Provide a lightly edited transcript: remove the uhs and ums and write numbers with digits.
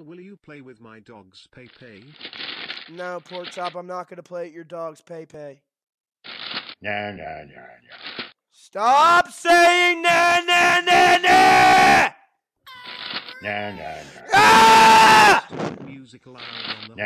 Will you play with my dog's Pepe? No, Pork Chop, I'm not going to play at your dog's Pepe. No. Stop saying na na na na! No. Ah! Music loud on the No.